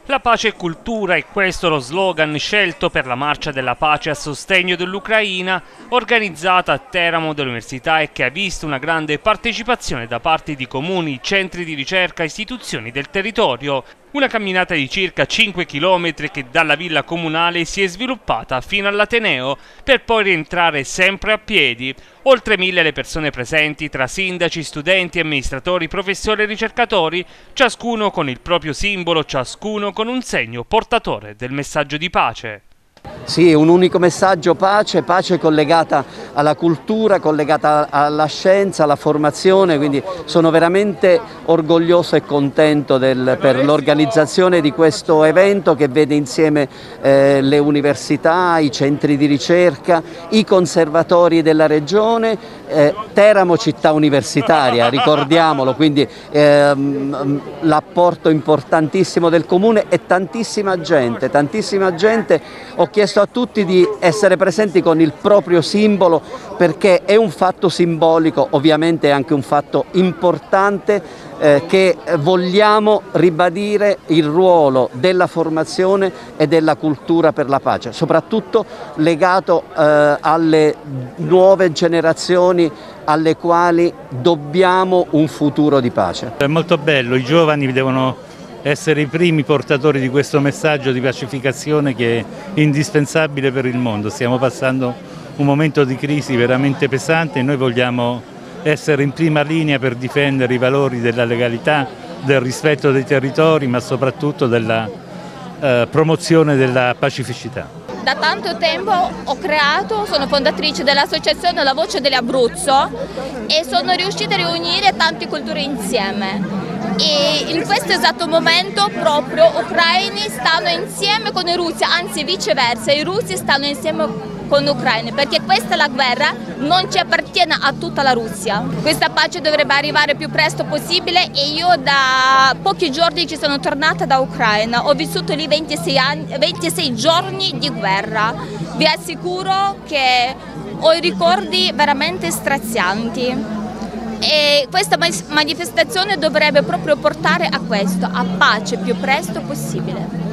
La pace è cultura e questo lo slogan scelto per la Marcia della Pace a sostegno dell'Ucraina, organizzata a Teramo dall'Università e che ha visto una grande partecipazione da parte di comuni, centri di ricerca e istituzioni del territorio. Una camminata di circa 5 km che dalla villa comunale si è sviluppata fino all'Ateneo, per poi rientrare sempre a piedi. Oltre 1000 le persone presenti tra sindaci, studenti, amministratori, professori e ricercatori, ciascuno con il proprio simbolo, ciascuno con un segno portatore del messaggio di pace. Sì, un unico messaggio: pace, pace collegata alla cultura, collegata alla scienza, alla formazione, quindi sono veramente orgoglioso e contento per l'organizzazione di questo evento che vede insieme le università, i centri di ricerca, i conservatori della regione, Teramo città universitaria, ricordiamolo, quindi l'apporto importantissimo del comune e tantissima gente. Ho chiesto a tutti di essere presenti con il proprio simbolo perché è un fatto simbolico, ovviamente è anche un fatto importante, che vogliamo ribadire il ruolo della formazione e della cultura per la pace, soprattutto legato alle nuove generazioni alle quali dobbiamo un futuro di pace. È molto bello, i giovani devono essere i primi portatori di questo messaggio di pacificazione che è indispensabile per il mondo. Stiamo passando un momento di crisi veramente pesante e noi vogliamo essere in prima linea per difendere i valori della legalità, del rispetto dei territori, ma soprattutto della promozione della pacificità. Da tanto tempo sono fondatrice dell'associazione La Voce dell'Abruzzo e sono riuscita a riunire tante culture insieme. E in questo esatto momento proprio ucraini stanno insieme con i russi, anzi viceversa, i russi stanno insieme con gli ucraini, perché questa la guerra non ci appartiene a tutta la Russia. Questa pace dovrebbe arrivare il più presto possibile e io da pochi giorni ci sono tornata da Ucraina, ho vissuto lì 26 giorni di guerra. Vi assicuro che ho i ricordi veramente strazianti. E questa manifestazione dovrebbe proprio portare a questo, a pace più presto possibile.